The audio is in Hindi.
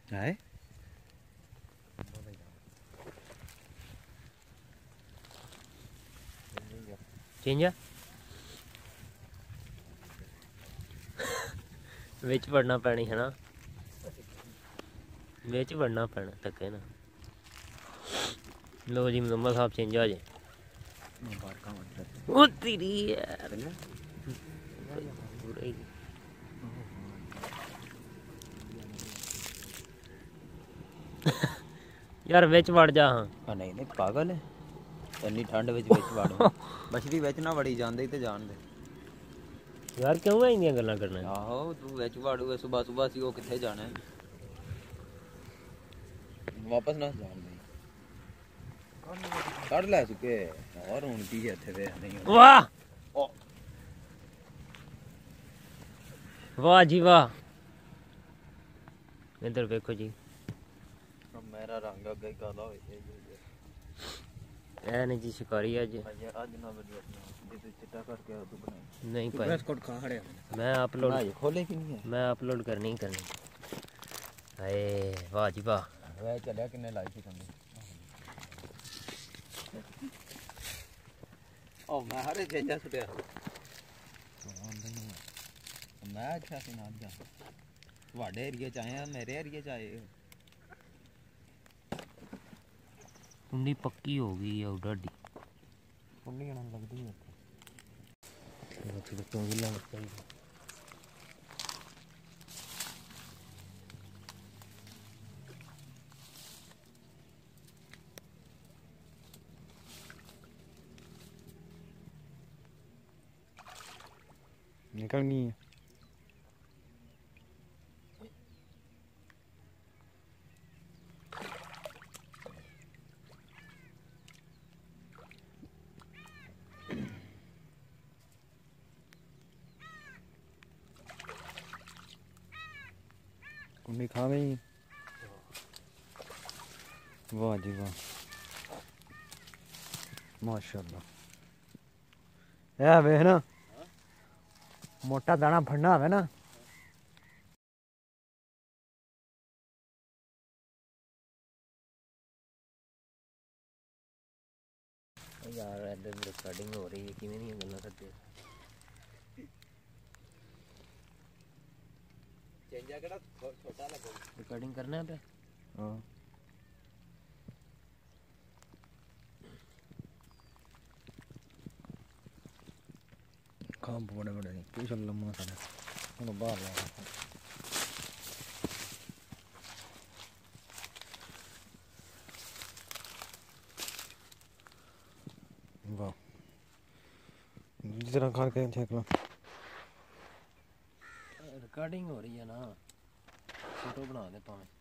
है चेंज विच वड़ना पैनी है ना, विच वड़ना पैना धक्के ना। लो जी मुजम्मल साहब चेंज आ जाए। ओ तेरी यार यार विच वड़ जा। हाँ नहीं नहीं पागल है, इन्नी ठंड विच वड़ मछली विच ना वड़ी जांदे ते जान दे यार क्यों है इंदियां गल्लां करना। आहो तू विच वड़ूए सुबह सुबह सी वो किथे जाना है, वापस ना जान दे कड़ ले सुके और हुन की है इथे वे नहीं वाह वाह जी वाह। इधर देखो जी मेरा रंग अगे काला हो ऐ नहीं जी शिकारी अज आज ना वीडियो जिते चिट्टा करके तू बनाई नहीं पाई प्रेस कोड कहां खड़े मैं अपलोड खोले कि नहीं है मैं अपलोड करनी ही करनी। हाय वाह जी वाह। वे चलिया किन्ने लाई थी तुमने ओ मैं हरे जेजा सुटिया मैं अच्छा सी ना जा वाडे एरिया च आए मेरे एरिया च आए कुंडी पक्की हो गई है डाडी कुंडी कण लगदी है तो गिला लगता है। निकलनी है कुंडी खा गई वाह जी वाह माशाल्लाह है वे ना मोटा दाना फड़ना है ना यार इधर रिकॉर्डिंग हो रही है कि नहीं गल्ला करते चेंजा केड़ा छोटा लगो रिकॉर्डिंग करना है पे हां काम बड़े बड़े की चल लम्मा सारा उन बाहर ला वाह जरा खा के चेक लो रिकॉर्डिंग हो रही है ना फोटो बना दे पाए